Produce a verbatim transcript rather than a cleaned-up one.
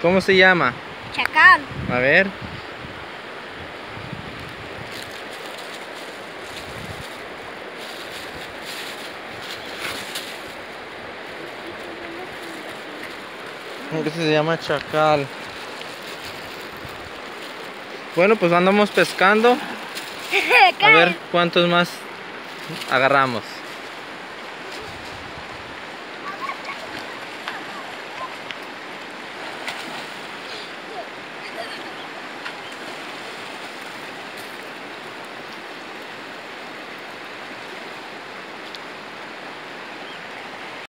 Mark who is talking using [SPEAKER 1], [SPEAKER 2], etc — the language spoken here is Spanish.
[SPEAKER 1] ¿Cómo se llama?
[SPEAKER 2] Chacal.
[SPEAKER 1] A ver. Este se llama chacal. Bueno, pues andamos pescando. A ver cuántos más agarramos.